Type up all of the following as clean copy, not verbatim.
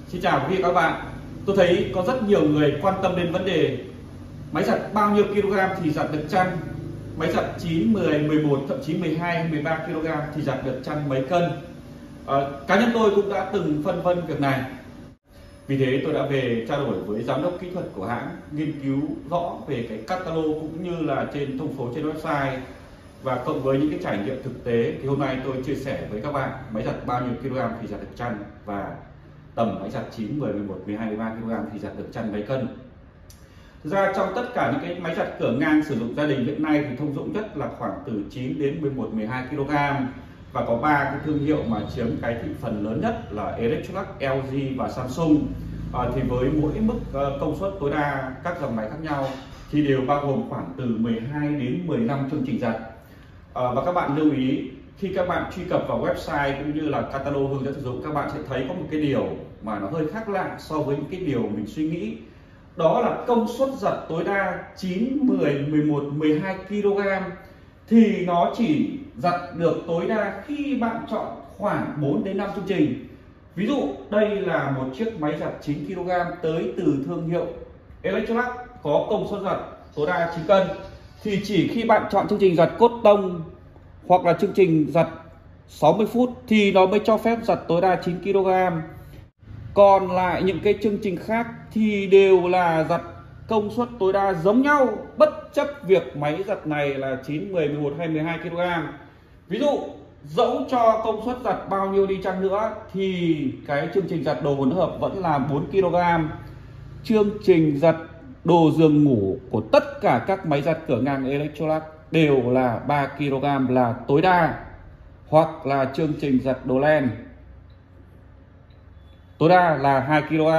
Xin chào quý vị và các bạn. Tôi thấy có rất nhiều người quan tâm đến vấn đề máy giặt bao nhiêu kg thì giặt được chăn, máy giặt 9, 10, 11, thậm chí 12, 13 kg thì giặt được chăn mấy cân. Cá nhân tôi cũng đã từng phân vân việc này. Vì thế tôi đã về trao đổi với giám đốc kỹ thuật của hãng, nghiên cứu rõ về cái catalog cũng như là trên thông số trên website, và cộng với những cái trải nghiệm thực tế thì hôm nay tôi chia sẻ với các bạn máy giặt bao nhiêu kg thì giặt được chăn, và tầm máy giặt 9, 10, 11, 12, 13 kg thì giặt được chăn mấy cân. Thực ra trong tất cả những cái máy giặt cửa ngang sử dụng gia đình hiện nay thì thông dụng nhất là khoảng từ 9 đến 11, 12 kg, và có 3 cái thương hiệu mà chiếm cái thị phần lớn nhất là Electrolux, LG và Samsung. Thì với mỗi mức công suất tối đa các dòng máy khác nhau thì đều bao gồm khoảng từ 12 đến 15 chương trình giặt. Và các bạn lưu ý, khi các bạn truy cập vào website cũng như là catalog hướng dẫn sử dụng, các bạn sẽ thấy có một cái điều mà nó hơi khác lạ so với những cái điều mình suy nghĩ. Đó là công suất giặt tối đa 9, 10, 11, 12 kg thì nó chỉ giặt được tối đa khi bạn chọn khoảng 4 đến 5 chương trình. Ví dụ đây là một chiếc máy giặt 9 kg tới từ thương hiệu Electrolux có công suất giặt tối đa 9 cân. Thì chỉ khi bạn chọn chương trình giặt cốt tông hoặc là chương trình giặt 60 phút thì nó mới cho phép giặt tối đa 9 kg. Còn lại những cái chương trình khác thì đều là giặt công suất tối đa giống nhau, bất chấp việc máy giặt này là 9, 10, 11 hay 12 kg. Ví dụ dẫu cho công suất giặt bao nhiêu đi chăng nữa thì cái chương trình giặt đồ hỗn hợp vẫn là 4 kg. Chương trình giặt đồ giường ngủ của tất cả các máy giặt cửa ngang Electrolux đều là 3 kg là tối đa, hoặc là chương trình giặt đồ len tối đa là 2 kg.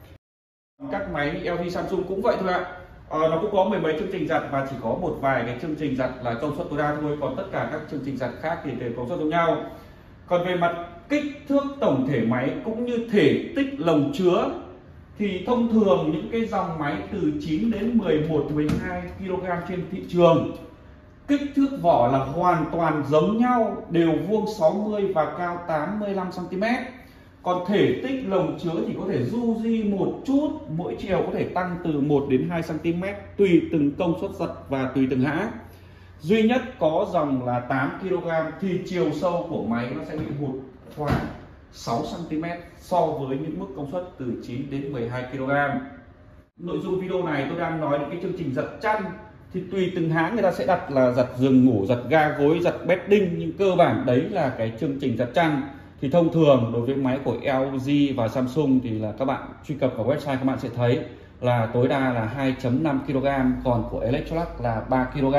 Các máy LG, Samsung cũng vậy thôi ạ. Nó cũng có mười mấy chương trình giặt và chỉ có một vài cái chương trình giặt là công suất tối đa thôi, còn tất cả các chương trình giặt khác thì đều công suất giống nhau. Còn về mặt kích thước tổng thể máy cũng như thể tích lồng chứa thì thông thường những cái dòng máy từ 9 đến 11, 12 kg trên thị trường, kích thước vỏ là hoàn toàn giống nhau, đều vuông 60 và cao 85 cm. Còn thể tích lồng chứa thì có thể du di một chút, mỗi chiều có thể tăng từ 1 đến 2 cm tùy từng công suất giặt và tùy từng hãng. Duy nhất có dòng là 8 kg thì chiều sâu của máy nó sẽ bị hụt khoảng 6 cm so với những mức công suất từ 9 đến 12 kg. Nội dung video này tôi đang nói đến cái chương trình giặt chăn thì tùy từng hãng người ta sẽ đặt là giặt giường ngủ, giặt ga gối, giặt bedding, nhưng cơ bản đấy là cái chương trình giặt chăn. Thì thông thường đối với máy của LG và Samsung thì là các bạn truy cập vào website các bạn sẽ thấy là tối đa là 2,5 kg, còn của Electrolux là 3 kg.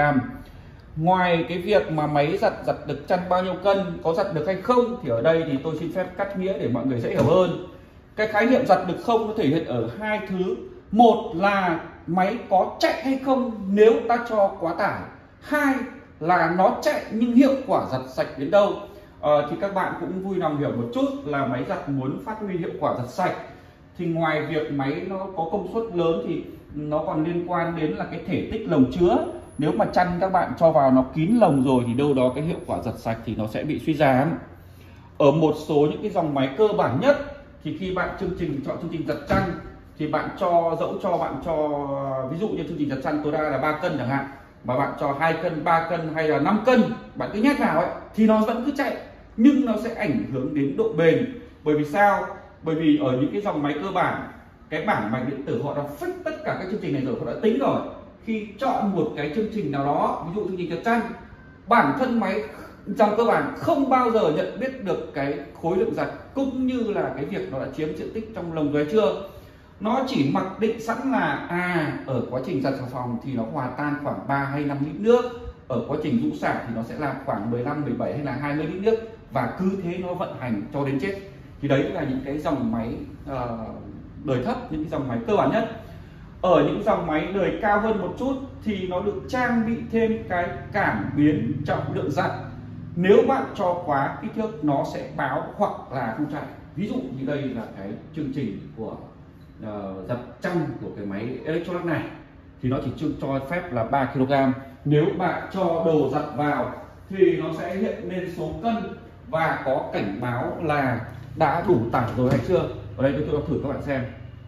Ngoài cái việc mà máy giặt được chăn bao nhiêu cân, có giặt được hay không thì ở đây thì tôi xin phép cắt nghĩa để mọi người dễ hiểu hơn. Cái khái niệm giặt được không nó thể hiện ở hai thứ. Một là máy có chạy hay không nếu ta cho quá tải. Hai là nó chạy nhưng hiệu quả giặt sạch đến đâu. Thì các bạn cũng vui lòng hiểu một chút là máy giặt muốn phát huy hiệu quả giặt sạch thì ngoài việc máy nó có công suất lớn thì nó còn liên quan đến là cái thể tích lồng chứa. Nếu mà chăn các bạn cho vào nó kín lồng rồi thì đâu đó cái hiệu quả giặt sạch thì nó sẽ bị suy giảm. Ở một số những cái dòng máy cơ bản nhất thì khi bạn chọn chương trình giặt chăn thì bạn dẫu cho bạn cho ví dụ như chương trình giặt chăn tối đa là 3 cân chẳng hạn, mà bạn cho 2 cân, 3 cân hay là 5 cân, bạn cứ nhét vào ấy thì nó vẫn cứ chạy, nhưng nó sẽ ảnh hưởng đến độ bền. Bởi vì sao? Bởi vì ở những cái dòng máy cơ bản, cái bảng mạch điện tử họ đã fix tất cả các chương trình này rồi, họ đã tính rồi. Khi chọn một cái chương trình nào đó, ví dụ chương trình giặt chăn, bản thân máy dòng cơ bản không bao giờ nhận biết được cái khối lượng giặt cũng như là cái việc nó đã chiếm diện tích trong lồng hay chưa. Nó chỉ mặc định sẵn là ở quá trình giặt xà phòng thì nó hòa tan khoảng 3 hay 5 lít nước, ở quá trình rũ xả thì nó sẽ làm khoảng 15, 17 hay là 20 lít nước, và cứ thế nó vận hành cho đến chết. Thì đấy là những cái dòng máy đời thấp, những cái dòng máy cơ bản nhất. Ở những dòng máy đời cao hơn một chút thì nó được trang bị thêm cái cảm biến trọng lượng giặt. Nếu bạn cho quá kích thước nó sẽ báo hoặc là không chạy. Ví dụ như đây là cái chương trình của giặt chăn của cái máy Electrolux này thì nó chỉ cho phép là 3 kg. Nếu bạn cho đồ giặt vào thì nó sẽ hiện lên số cân và có cảnh báo là đã đủ tải rồi hay chưa. Ở đây tôi đo thử các bạn xem.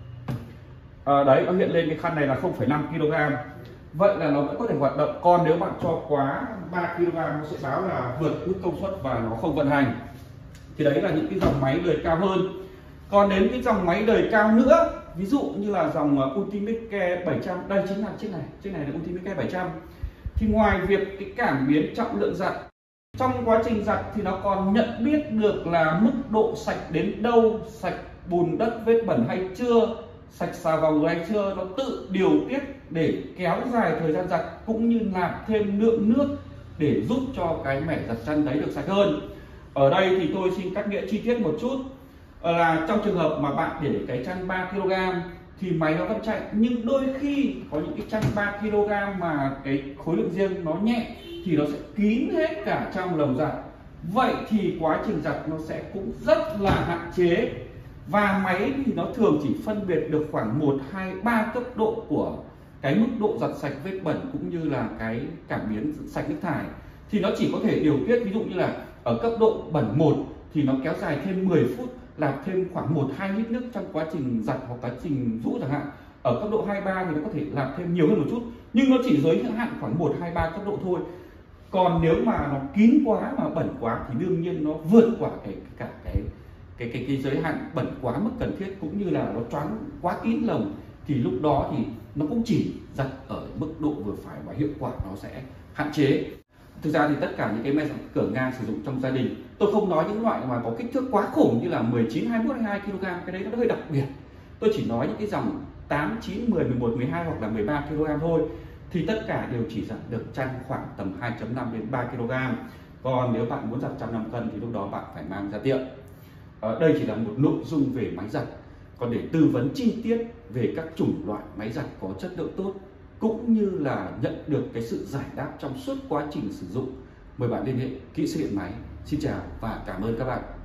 Đấy, nó hiện lên cái khăn này là 0,5 kg. Vậy là nó vẫn có thể hoạt động. Còn nếu bạn cho quá 3 kg nó sẽ báo là vượt mức công suất và nó không vận hành. Thì đấy là những cái dòng máy đời cao hơn. Còn đến cái dòng máy đời cao nữa, ví dụ như là dòng Ultimate Care 700, đây chính là chiếc này là Ultimate Care 700. Thì ngoài việc cái cảm biến trọng lượng giặt, trong quá trình giặt thì nó còn nhận biết được là mức độ sạch đến đâu, sạch bùn đất vết bẩn hay chưa, sạch xà phòng hay chưa, nó tự điều tiết để kéo dài thời gian giặt cũng như nạp thêm lượng nước để giúp cho cái mẻ giặt chăn đấy được sạch hơn. Ở đây thì tôi xin cắt nghĩa chi tiết một chút là trong trường hợp mà bạn để cái chăn 3 kg thì máy nó vẫn chạy, nhưng đôi khi có những cái chăn 3 kg mà cái khối lượng riêng nó nhẹ thì nó sẽ kín hết cả trong lồng giặt. Vậy thì quá trình giặt nó sẽ cũng rất là hạn chế. Và máy thì nó thường chỉ phân biệt được khoảng 1, 2, 3 cấp độ của cái mức độ giặt sạch vết bẩn cũng như là cái cảm biến sạch nước thải. Thì nó chỉ có thể điều tiết, ví dụ như là ở cấp độ bẩn 1 thì nó kéo dài thêm 10 phút, nạp thêm khoảng 1-2 lít nước trong quá trình giặt hoặc quá trình rũ chẳng hạn. Ở cấp độ 2, 3 thì nó có thể nạp thêm nhiều hơn một chút, nhưng nó chỉ giới hạn khoảng 1, 2, 3 cấp độ thôi. Còn nếu mà nó kín quá mà bẩn quá thì đương nhiên nó vượt qua cái giới hạn bẩn quá mức cần thiết, cũng như là nó choáng quá kín lồng, thì lúc đó thì nó cũng chỉ giặt ở mức độ vừa phải và hiệu quả nó sẽ hạn chế. Thực ra thì tất cả những cái máy giặt cửa ngang sử dụng trong gia đình, tôi không nói những loại mà có kích thước quá khủng như là 19, 21, 22 kg, cái đấy nó hơi đặc biệt. Tôi chỉ nói những cái dòng 8, 9, 10, 11, 12 hoặc là 13 kg thôi. Thì tất cả đều chỉ giặt được chăn khoảng tầm 2,5 đến 3 kg. Còn nếu bạn muốn giặt 105 cân thì lúc đó bạn phải mang ra tiệm. Đây chỉ là một nội dung về máy giặt. Còn để tư vấn chi tiết về các chủng loại máy giặt có chất lượng tốt cũng như là nhận được cái sự giải đáp trong suốt quá trình sử dụng, mời bạn liên hệ kỹ sư điện máy. Xin chào và cảm ơn các bạn.